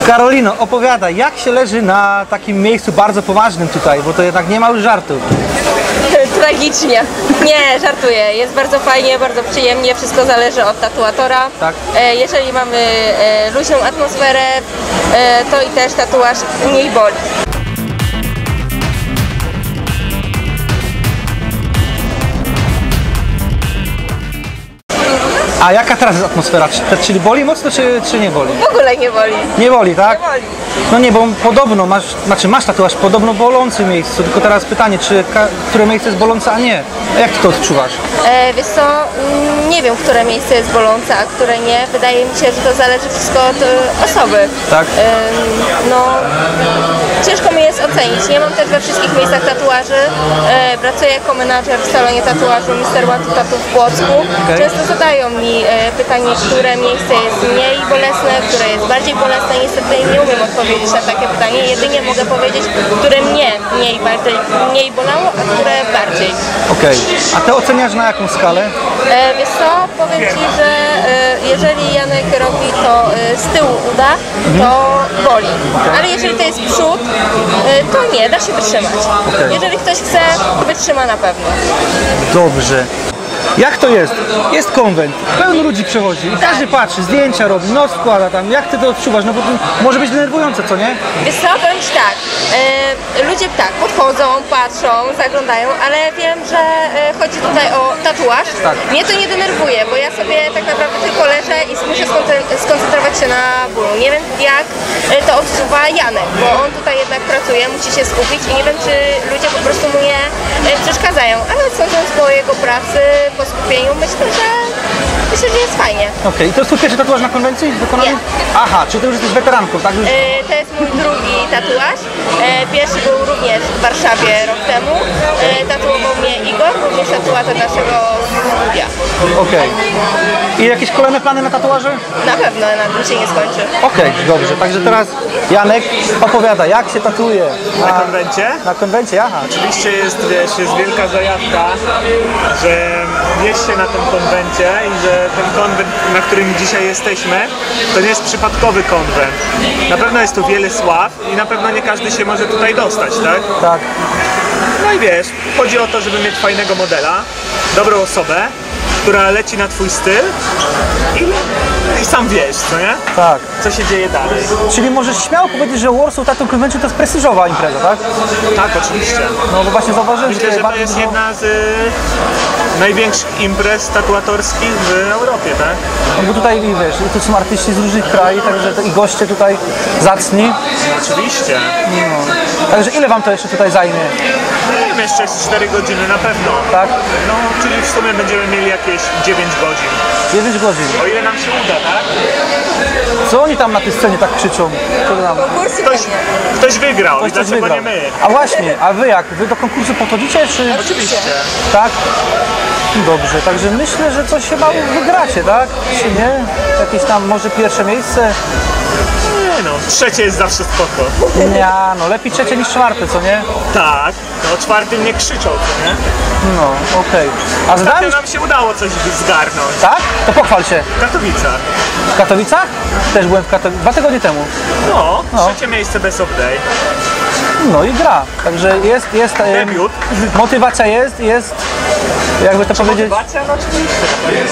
Karolino, opowiadaj, jak się leży na takim miejscu bardzo poważnym tutaj, bo to jednak nie ma już żartu. Tragicznie. Nie, żartuję. Jest bardzo fajnie, bardzo przyjemnie. Wszystko zależy od tatuatora. Tak. Jeżeli mamy luźną atmosferę, to i też tatuaż mniej boli. A jaka teraz jest atmosfera? Czyli boli mocno, czy nie boli? W ogóle nie boli. Nie boli, tak? Nie boli. No nie, bo podobno masz tatuaż w podobno bolącym miejscu, tylko teraz pytanie, które miejsce jest bolące, a nie. A jak ty to odczuwasz? Wiesz co, nie wiem, które miejsce jest bolące, a które nie. Wydaje mi się, że to zależy wszystko od osoby. Tak. No, ciężko mi jest ocenić. Nie mam też we wszystkich miejscach tatuaży. Pracuję jako menadżer w salonie tatuażu Mr. Watu Tattoo w Płocku. Okay. Często zadają mi pytanie, które miejsce jest mniej bolesne, które jest bardziej bolesne. Niestety nie umiem odpowiedzieć na takie pytanie. Jedynie mogę powiedzieć, które mnie mniej bolało, a które bardziej. Okej. A ty oceniasz na jaką skalę? Wiesz co, powiem Ci, że jeżeli Janek robi to z tyłu uda, to boli. Ale jeżeli to jest przód, to nie, da się wytrzymać. Jeżeli ktoś chce, wytrzyma na pewno. Dobrze. Jak to jest? Jest konwent, pełno ludzi przechodzi i każdy patrzy, zdjęcia robi, nos wkłada tam. Jak ty to odczuwasz? No bo to może być denerwujące, co nie? Wiesz co, powiem Ci tak, ludzie tak podchodzą, patrzą, zaglądają, ale wiem, że chodzi tutaj o tatuaż. Tak. Mnie to nie denerwuje, bo ja sobie tak naprawdę tylko leżę i muszę skoncentrować się na bólu. Nie wiem, jak to odczuwa Janek, bo on tutaj jednak pracuje, musi się skupić i nie wiem, czy ludzie po prostu mu nie przeszkadzają, ale sądząc po jego pracy, po skupieniu, myślę, że jest fajnie. Okej, i to jest twój pierwszy tatuaż na konwencji wykonany? Nie. Aha, czyli ty już jesteś weteranką, tak? Już... To jest mój drugi tatuaż. Pierwszy był również w Warszawie rok temu. Tatuował mnie Igor, również tatuator naszego studia. Okej. I jakieś kolejne plany na tatuaże? Na pewno na tym się nie skończy. Okej, dobrze. Także teraz Janek opowiada, jak się tatuuje. Na konwencie? Na konwencie, aha. Oczywiście jest wielka zajawka, że jest się na tym konwencie i że ten konwent, na którym dzisiaj jesteśmy, to nie jest przypadkowy konwent. Na pewno jest tu wiele sław i na pewno nie każdy się może tutaj dostać, tak? Tak. No i wiesz, chodzi o to, żeby mieć fajnego modela, dobrą osobę, która leci na twój styl i sam wiesz, co nie? Tak. Co się dzieje dalej. Czyli możesz śmiało powiedzieć, że Warsaw Tattoo Convention to jest prestiżowa impreza, tak? Tak, oczywiście. No bo właśnie zauważyłem, Myślę, że to bardzo jest dużo... jedna z największych imprez tatuatorskich w Europie, tak? No bo tutaj, wiesz, tu są artyści z różnych krajów, także i goście tutaj zacni. Oczywiście. No. Także ile wam to jeszcze tutaj zajmie? Nie wiem, jeszcze jest 4 godziny na pewno. Tak? No, czyli w sumie będziemy mieli jakieś 9 godzin. 9 godzin. O ile nam się uda, tak? Co oni tam na tej scenie tak krzyczą? Co tam? Ktoś wygrał i dlaczego wygrał. nie my? A właśnie, a wy jak? Wy do konkursu podchodzicie, czy... Oczywiście. Tak? Dobrze, także myślę, że coś chyba wygracie, tak? Czy nie? Jakieś tam może pierwsze miejsce? Nie no, trzecie jest zawsze spoko. Nie, no lepiej trzecie niż czwarte, co nie? Tak, no o czwartym nie krzyczą, co nie? No, okej. A Ostatnio zdałem... nam się udało coś zgarnąć. Tak? To pochwal się. W Katowicach. W Katowicach? Też byłem w Katowicach 2 tygodnie temu. No, No. trzecie miejsce Best of Day. No i gra. Także jest Debiut. motywacja jest, jakby to powiedzieć... Motywacja? No oczywiście.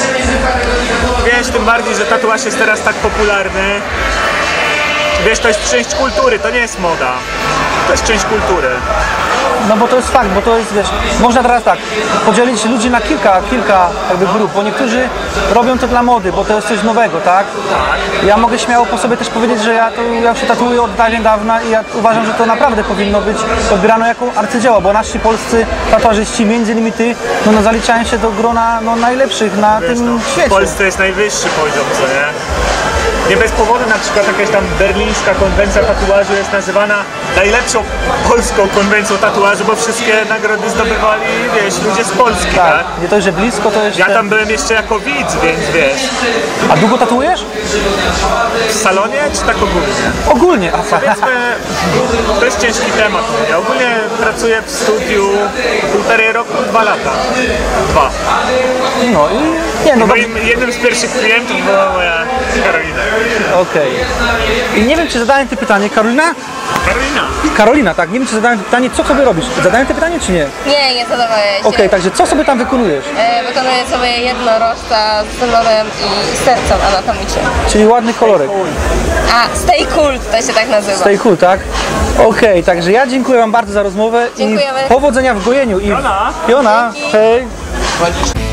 Wiesz, tym bardziej, że tatuaż jest teraz tak popularny. Wiesz, to jest część kultury, to nie jest moda. To jest część kultury. No bo to jest fakt, bo to jest, wiesz, można teraz tak podzielić ludzi na kilka jakby grup, bo niektórzy robią to dla mody, bo to jest coś nowego, tak? Ja mogę śmiało po sobie też powiedzieć, że ja się tatuuję od dawna i ja uważam, że to naprawdę powinno być odbierane jako arcydzieło, bo nasi polscy tatuażyści, między innymi ty, no zaliczają się do grona najlepszych na tym świecie. W Polsce jest najwyższy poziom, co nie? Nie bez powodu na przykład jakaś tam berlińska konwencja tatuażu jest nazywana najlepszą polską konwencją tatuażu, bo wszystkie nagrody zdobywali, wiesz, ludzie z Polski, tak? Tak, nie to, że blisko, to jeszcze... Ja tam byłem jeszcze jako widz, więc wiesz. A długo tatuujesz? W salonie czy tak ogólnie? Ogólnie. Powiedzmy, to jest ciężki temat. Ja ogólnie pracuję w studiu 1,5 roku, 2 lata. 2. No i... Nie, no Moim jednym z pierwszych klientów była moja Karolina. Okej. I nie wiem, czy zadałem Ty pytanie, Karolina? Karolina. Karolina, tak, nie wiem, czy zadałem pytanie, co sobie robisz. Zadałem Ty pytanie, czy nie? Nie zadawałeś. Okej, także co sobie tam wykonujesz? Wykonuję sobie jednorożca z dolorem i sercem anatomicznym. Czyli ładny kolorek. A, stay cool to się tak nazywa. Stay cool, tak? Okej, także ja dziękuję Wam bardzo za rozmowę Dziękujemy. i powodzenia w gojeniu. I Piona. Piona, Dzięki. hej.